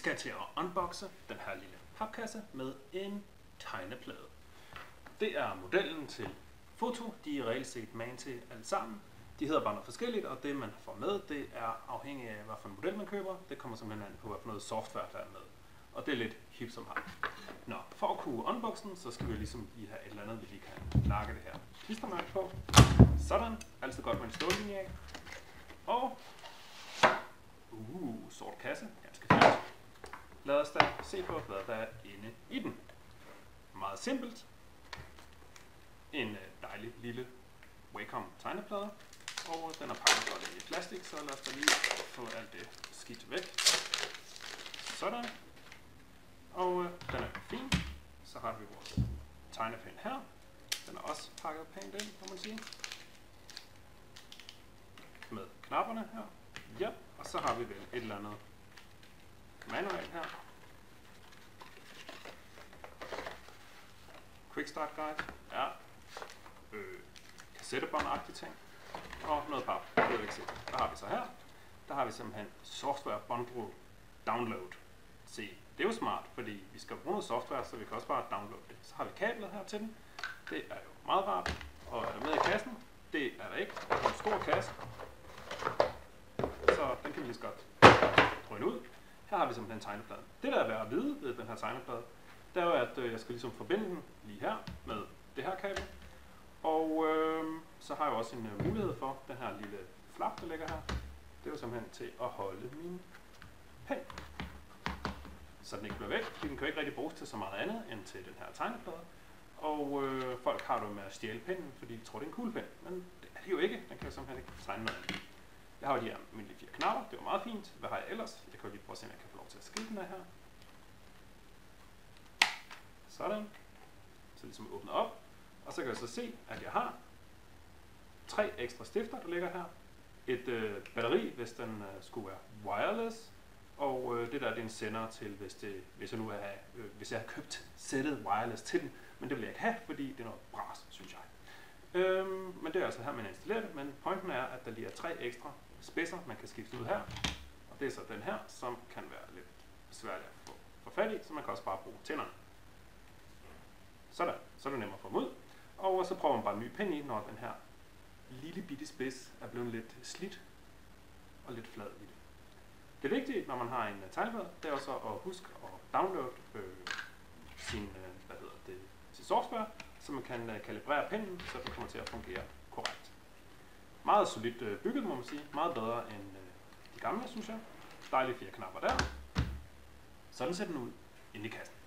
skal jeg til at unboxe den her lille papkasse med en tegneplade. Det er modellen til foto. De er reelt set magen til alle sammen. De hedder bare noget forskelligt, og det man får med, det er afhængig af, hvad for en model man køber. Det kommer simpelthen an på, hvad for noget software der er med. Og det er lidt hip som har. Nå, for at kunne unboxe den, så skal vi ligesom lige have et eller andet, vi lige kan nakke det her klistermærke på. Sådan. Altid godt med en stållinje af. Og sort kasse. Ganske fint. Lad os da se på, hvad der er inde i den. Meget simpelt. En dejlig lille Wacom tegneplade. Og den er pakket godt i plastik, så lad os da lige få alt det skidt væk. Sådan. Og den er fin. Så har vi vores tegnepen her. Den er også pakket pænt ind, kan man sige. Med knapperne her. Ja, og så har vi vel et eller andet manual her. Quick Start Guide. Ja. Kassettebånd-agtige ting. Og noget pap. Det vil jeg ikke se. Der har vi så her. Der har vi simpelthen software bundle download. Se, det er jo smart, fordi vi skal bruge noget software, så vi kan også bare downloade det. Så har vi kablet her til den. Det er jo meget rart. Og er der med i kassen? Det er der ikke. Det er en stor kasse. Så den kan vi lige så godt drøne ud. Her har vi simpelthen tegnepladen. Det der er værd at vide ved den her tegneplade, det er jo, at jeg skal ligesom forbinde den lige her med det her kabel. Og så har jeg også en mulighed for den her lille flap, der ligger her. Det er jo simpelthen til at holde min pen. Så den ikke bliver væk, fordi den kan jo ikke rigtig bruges til så meget andet end til den her tegneplade. Og folk har det med at stjæle pennen, fordi de tror, det er en kuglepen. Men det er det jo ikke. Den kan jo simpelthen ikke tegne noget andet. Jeg har jo de her almindelige 4 knapper. Det var meget fint. Hvad har jeg ellers? Jeg kan jo lige prøve at se, om jeg kan få lov til at skille den af her. Sådan. Så ligesom åbner op. Og så kan jeg så se, at jeg har 3 ekstra stifter, der ligger her. Et batteri, hvis den skulle være wireless. Og det der, det er en sender til, hvis jeg har købt sættet wireless til den. Men det vil jeg ikke have, fordi det er noget bras, synes jeg. Men det er altså her, man installerer det. Men pointen er, at der lige er 3 ekstra spidser, man kan skifte ud her. Og det er så den her, som kan være lidt svært at få fat i, så man kan også bare bruge tænderne. Sådan, så er det nemmere at få dem ud. Og så prøver man bare en ny pen i, når den her lille bitte spids er blevet lidt slidt og lidt flad i det. Det vigtige, når man har en tegneplade, det er også at huske at downloade sin software, så man kan kalibrere pennen, så den kommer til at fungere korrekt. Meget solidt bygget, må man sige. Meget bedre end de gamle, synes jeg. Dejlige 4 knapper der. Sådan ser den ud inde i kassen.